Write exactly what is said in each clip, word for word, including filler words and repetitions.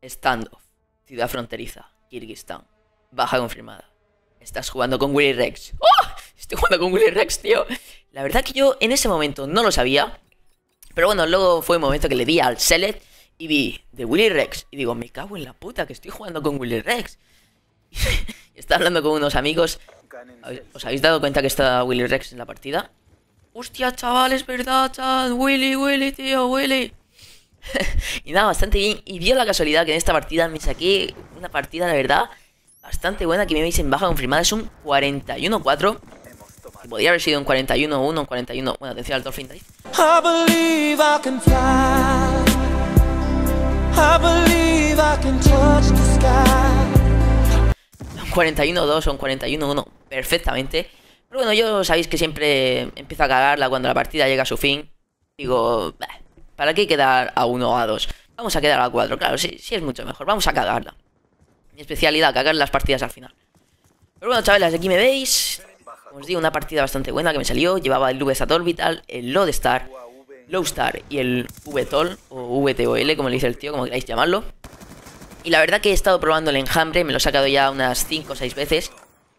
Standoff. Ciudad fronteriza. Kirguistán. Baja confirmada. Estás jugando con Willy Rex. ¡Oh! Estoy jugando con Willy Rex, tío. La verdad que yo en ese momento no lo sabía. Pero bueno, luego fue un momento que le di al Select y vi de Willy Rex. Y digo, me cago en la puta que estoy jugando con Willy Rex. Y estaba hablando con unos amigos. ¿Os habéis dado cuenta que está Willy Rex en la partida? Hostia, chaval, es verdad, chaval. Willy, Willy, tío, Willy. Y nada, bastante bien. Y dio la casualidad que en esta partida me saqué una partida, la verdad, bastante buena. Que me veis en baja confirmada. Es un cuarenta y uno cuatro. Que podría haber sido un cuarenta y uno uno, un cuarenta y uno. Bueno, atención al Dolphin Dive. I believe I can fly. I believe I can touch the sky. Un cuarenta y uno dos o un cuarenta y uno uno perfectamente. Pero bueno, yo sabéis que siempre empiezo a cagarla cuando la partida llega a su fin. Digo, bah, ¿para qué quedar a uno o a dos? Vamos a quedar a cuatro, claro, sí, sí es mucho mejor. Vamos a cagarla. Mi especialidad, cagar las partidas al final. Pero bueno, chavales, aquí me veis. Como os digo, una partida bastante buena que me salió. Llevaba el V SAT Orbital, el Lodestar, Lowstar y el V TOL o V T O L, como le dice el tío, como queráis llamarlo. Y la verdad que he estado probando el enjambre. Me lo he sacado ya unas cinco o seis veces.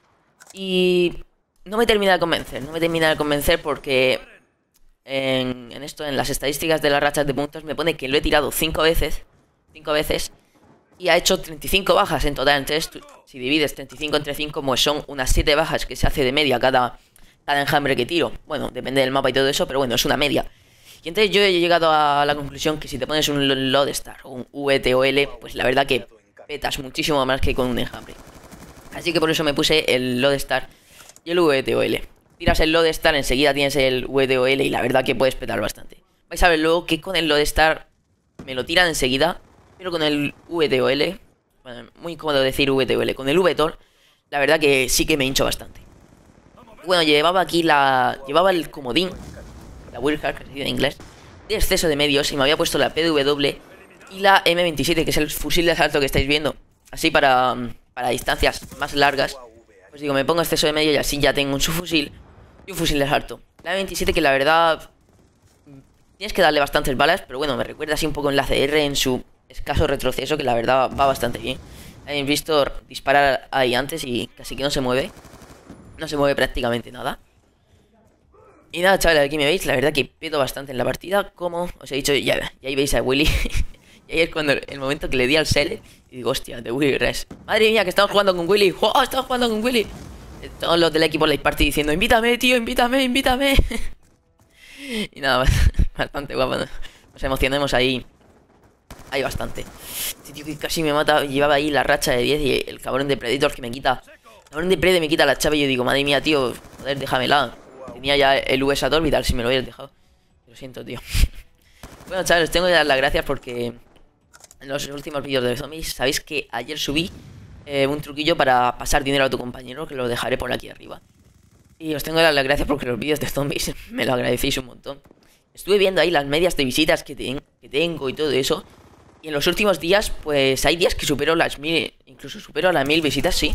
Y no me termina de convencer. No me termina de convencer porque en, en esto, en las estadísticas de las rachas de puntos, me pone que lo he tirado cinco veces. cinco veces. Y ha hecho treinta y cinco bajas en total. Entonces, tú, si divides treinta y cinco entre cinco, pues son unas siete bajas que se hace de media cada, cada enjambre que tiro. Bueno, depende del mapa y todo eso, pero bueno, es una media. Y entonces yo he llegado a la conclusión que si te pones un Lodestar o un V T O L, pues la verdad que petas muchísimo más que con un enjambre. Así que por eso me puse el Lodestar y el V T O L. Tiras el Lodestar, enseguida tienes el V T O L y la verdad que puedes petar bastante. Vais a ver luego que con el Lodestar me lo tiran enseguida, pero con el V T O L, bueno, muy cómodo decir V T O L, con el V TOL, la verdad que sí que me hincho bastante. Bueno, llevaba aquí la... llevaba el comodín, la Wildcard, que se dice en inglés, de exceso de medios, y me había puesto la P D W y la M veintisiete, que es el fusil de asalto que estáis viendo. Así para, para distancias más largas. Pues digo, me pongo exceso de medio y así ya tengo un subfusil y un fusil de asalto. La M veintisiete que la verdad tienes que darle bastantes balas, pero bueno, me recuerda así un poco en la C R en su escaso retroceso, que la verdad va bastante bien. Habéis visto disparar ahí antes y casi que no se mueve. No se mueve prácticamente nada. Y nada, chavales, aquí me veis, la verdad que peto bastante en la partida. Como os he dicho, ya, ya ahí veis a Willy. Y ahí es cuando el momento que le di al Select y digo, hostia, de Willy Rex. Madre mía, que estamos jugando con Willy. ¡Oh, estamos jugando con Willy! Todos los del equipo Light Party diciendo, invítame, tío, invítame, invítame. Y nada, bastante guapo, ¿no? Nos emocionemos ahí. Ahí bastante. Este tío que casi me mata. Llevaba ahí la racha de diez y el cabrón de Predator que me quita. El cabrón de Predator me quita la chave y yo digo, madre mía, tío, joder, déjamela. Tenía ya el V SAT Orbital, si me lo hubieras dejado. Lo siento, tío. Bueno, chavales, tengo que dar las gracias porque en los últimos vídeos de zombies, sabéis que ayer subí eh, un truquillo para pasar dinero a tu compañero, que lo dejaré por aquí arriba. Y os tengo que dar las gracias porque los vídeos de zombies me lo agradecéis un montón. Estuve viendo ahí las medias de visitas que, ten que tengo y todo eso. Y en los últimos días, pues hay días que supero las mil, incluso supero las mil visitas, sí.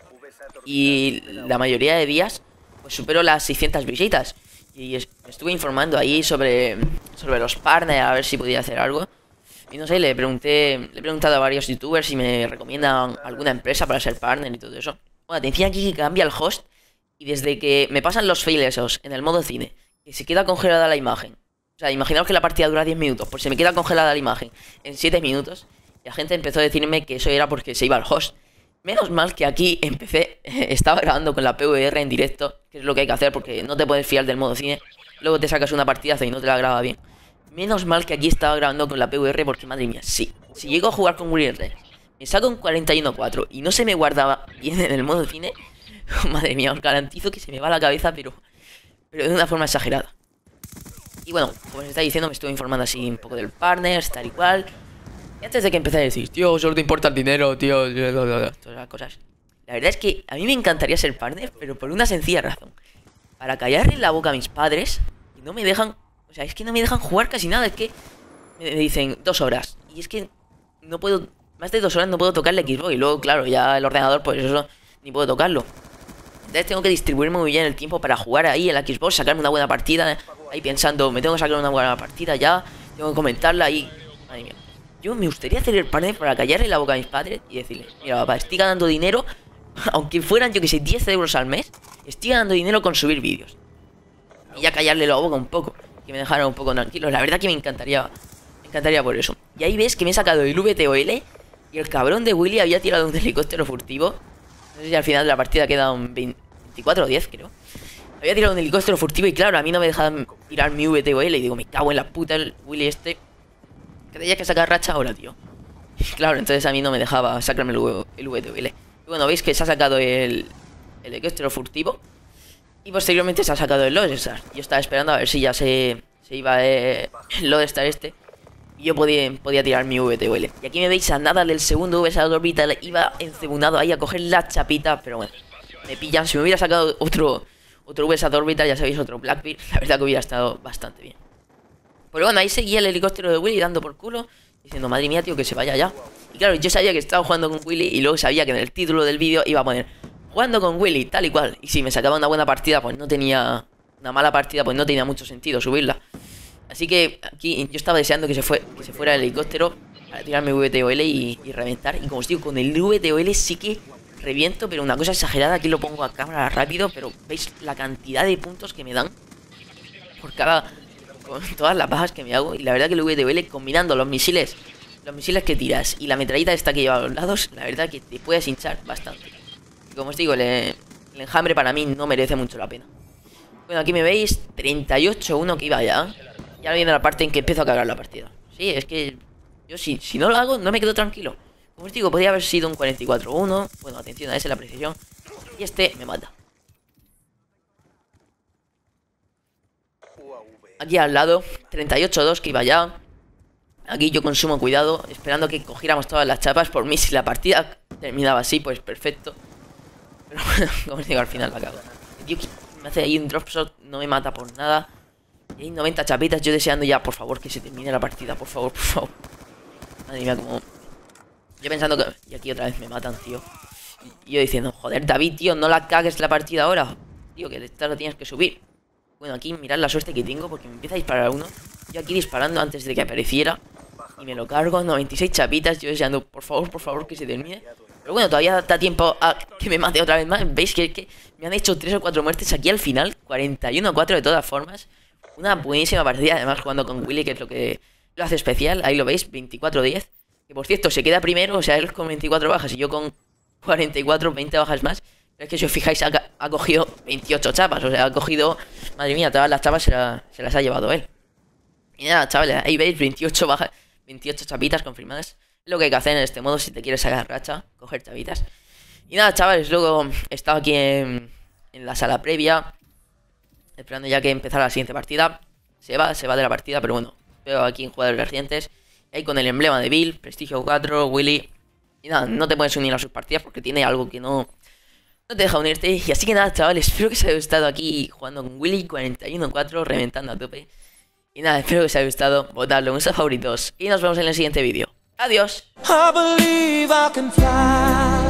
Y la mayoría de días, pues supero las seiscientas visitas. Y estuve informando ahí sobre, sobre los partners, a ver si podía hacer algo. Y no sé, le pregunté, le he preguntado a varios youtubers si me recomiendan alguna empresa para ser partner y todo eso. Bueno, atención aquí que cambia el host. Y desde que me pasan los fails esos en el modo cine, que se queda congelada la imagen. O sea, imaginaos que la partida dura diez minutos, pues se me queda congelada la imagen en siete minutos. Y la gente empezó a decirme que eso era porque se iba al host. Menos mal que aquí empecé, estaba grabando con la P V R en directo, que es lo que hay que hacer porque no te puedes fiar del modo cine. Luego te sacas una partidaza y no te la graba bien. Menos mal que aquí estaba grabando con la P V R porque, madre mía, sí. Si llego a jugar con Willy Rex, me saco un cuarenta y uno cuatro y no se me guardaba bien en el modo cine, madre mía, os garantizo que se me va la cabeza, pero, pero de una forma exagerada. Y bueno, como os está diciendo, me estuve informando así un poco del partner, tal y cual. Y antes de que empecé a decir, tío, solo te importa el dinero, tío, todas las cosas. La verdad es que a mí me encantaría ser partner, pero por una sencilla razón. Para callarle la boca a mis padres, y no me dejan, o sea, es que no me dejan jugar casi nada. Es que me dicen dos horas. Y es que no puedo, más de dos horas no puedo tocar el Xbox. Y luego, claro, ya el ordenador, pues eso, ni puedo tocarlo. Entonces tengo que distribuirme muy bien el tiempo para jugar ahí en la Xbox, sacarme una buena partida. Ahí pensando, me tengo que sacar una buena partida ya, tengo que comentarla ahí. Madre mía. yo me gustaría hacer el partner para callarle la boca a mis padres y decirles, mira papá, estoy ganando dinero, aunque fueran yo que sé diez euros al mes, estoy ganando dinero con subir vídeos. Y ya callarle la boca un poco, que me dejaran un poco tranquilo. La verdad que me encantaría, me encantaría por eso. Y ahí ves que me he sacado el V T O L y el cabrón de Willy había tirado un helicóptero furtivo. No sé si al final de la partida queda un veinticuatro o diez, creo. Había tirado un helicóptero furtivo y claro, a mí no me dejaban tirar mi V T O L. Y digo, me cago en la puta el Willy este. Creía que sacar racha ahora, tío. Y claro, entonces a mí no me dejaba sacarme el, el V T O L. Y bueno, veis que se ha sacado el, el helicóptero furtivo. Y posteriormente se ha sacado el Lodestar. Yo estaba esperando a ver si ya se, se iba eh, el Lodestar este. Y yo podía, podía tirar mi V T O L. Y aquí me veis a nada del segundo V S A Orbital. Iba encebunado ahí a coger la chapita. Pero bueno, me pillan. Si me hubiera sacado otro... Otro V S A Orbital, ya sabéis, otro Blackbeard. La verdad que hubiera estado bastante bien. Pero bueno, ahí seguía el helicóptero de Willy dando por culo, diciendo, madre mía, tío, que se vaya ya. Y claro, yo sabía que estaba jugando con Willy y luego sabía que en el título del vídeo iba a poner jugando con Willy, tal y cual. Y si me sacaba una buena partida, pues no tenía... Una mala partida, pues no tenía mucho sentido subirla. Así que aquí yo estaba deseando que se, fue, que se fuera el helicóptero para tirar mi V T O L y, y reventar. Y como os digo, con el V T O L sí que... reviento, pero una cosa exagerada. Aquí lo pongo a cámara rápido, pero veis la cantidad de puntos que me dan por cada... con todas las bajas que me hago. Y la verdad que el V T O L combinando los misiles Los misiles que tiras y la metralleta esta que lleva a los lados, la verdad que te puedes hinchar bastante. Y como os digo, el, el enjambre para mí no merece mucho la pena. Bueno, aquí me veis, treinta y ocho uno que iba ya. Y ahora viene la parte en que empiezo a cagar la partida. Sí, es que yo si, si no lo hago, no me quedo tranquilo. Como os digo, podría haber sido un cuarenta y cuatro uno. Bueno, atención a ese, la precisión. Y este me mata. Aquí al lado, treinta y ocho dos que iba ya. Aquí yo con sumo cuidado, esperando que cogiéramos todas las chapas. Por mí, si la partida terminaba así, pues perfecto. Pero bueno, como os digo, al final la cago. Tío, me hace ahí un drop shot, no me mata por nada. Y hay noventa chapitas, yo deseando ya, por favor, que se termine la partida, por favor, por favor. Madre mía, como... Yo pensando que... Y aquí otra vez me matan, tío. Y yo diciendo, joder, David, tío, no la cagues la partida ahora. Tío, que esta lo tienes que subir. Bueno, aquí mirad la suerte que tengo porque me empieza a disparar uno. Yo aquí disparando antes de que apareciera. Y me lo cargo, noventa y seis chapitas. Yo deseando, por favor, por favor, que se termine. Pero bueno, todavía da tiempo a que me mate otra vez más. Veis que, que me han hecho tres o cuatro muertes aquí al final. cuarenta y uno a cuatro de todas formas. Una buenísima partida, además jugando con Willy, que es lo que lo hace especial. Ahí lo veis, veinticuatro diez. Que por cierto, se queda primero, o sea, él con veinticuatro bajas y yo con cuarenta y cuatro, veinte bajas más. Pero es que si os fijáis, ha, ha cogido veintiocho chapas. O sea, ha cogido, madre mía, todas las chapas se, la, se las ha llevado él. Y nada, chavales, ahí veis, veintiocho bajas, veintiocho chapitas confirmadas. Es lo que hay que hacer en este modo si te quieres sacar racha, coger chapitas. Y nada, chavales, luego he estado aquí en, en la sala previa, esperando ya que empezara la siguiente partida. Se va, se va de la partida, pero bueno, veo aquí en jugadores recientes. Ahí con el emblema de Bill, Prestigio cuatro, Willy. Y nada, no te puedes unir a sus partidas porque tiene algo que no, no te deja unirte. Y así que nada, chavales, espero que os haya gustado aquí jugando con Willy, cuarenta y uno cuatro, reventando a tope. Y nada, espero que os haya gustado, votadlo en vuestros favoritos. Y nos vemos en el siguiente vídeo. Adiós. I believe I can fly.